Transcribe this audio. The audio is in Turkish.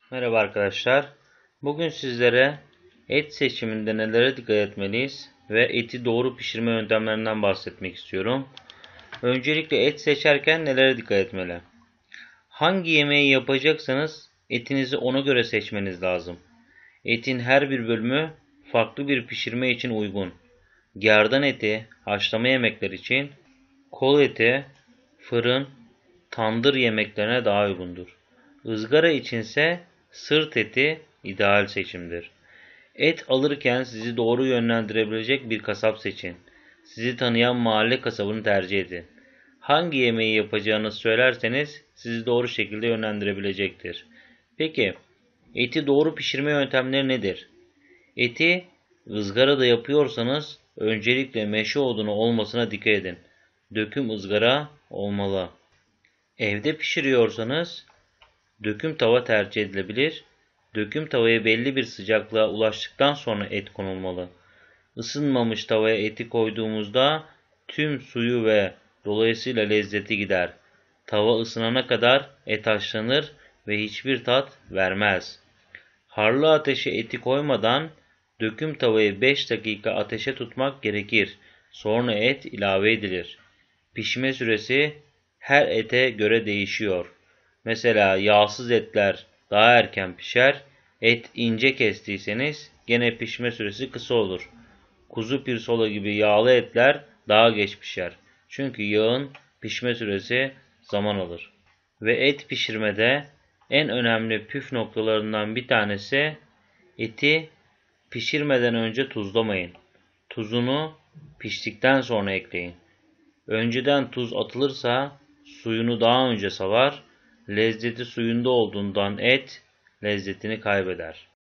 Merhaba arkadaşlar. Bugün sizlere et seçiminde nelere dikkat etmeliyiz ve eti doğru pişirme yöntemlerinden bahsetmek istiyorum. Öncelikle et seçerken nelere dikkat etmeli? Hangi yemeği yapacaksanız etinizi ona göre seçmeniz lazım. Etin her bir bölümü farklı bir pişirme için uygun. Gerdan eti, haşlama yemekler için, kol eti, fırın, tandır yemeklerine daha uygundur. Izgara içinse sırt eti ideal seçimdir. Et alırken sizi doğru yönlendirebilecek bir kasap seçin. Sizi tanıyan mahalle kasabını tercih edin. Hangi yemeği yapacağınızı söylerseniz sizi doğru şekilde yönlendirebilecektir. Peki, eti doğru pişirme yöntemleri nedir? Eti ızgarada yapıyorsanız öncelikle meşe odunu olmasına dikkat edin. Döküm ızgara olmalı. Evde pişiriyorsanız döküm tava tercih edilebilir. Döküm tavaya belli bir sıcaklığa ulaştıktan sonra et konulmalı. Isınmamış tavaya eti koyduğumuzda tüm suyu ve dolayısıyla lezzeti gider. Tava ısınana kadar et haşlanır ve hiçbir tat vermez. Harlı ateşe eti koymadan döküm tavayı 5 dakika ateşe tutmak gerekir. Sonra et ilave edilir. Pişme süresi her ete göre değişiyor. Mesela yağsız etler daha erken pişer. Et ince kestiyseniz gene pişme süresi kısa olur. Kuzu pirzola gibi yağlı etler daha geç pişer. Çünkü yağın pişme süresi zaman alır. Ve et pişirmede en önemli püf noktalarından bir tanesi eti pişirmeden önce tuzlamayın. Tuzunu piştikten sonra ekleyin. Önceden tuz atılırsa suyunu daha önce salar, lezzeti suyunda olduğundan et lezzetini kaybeder.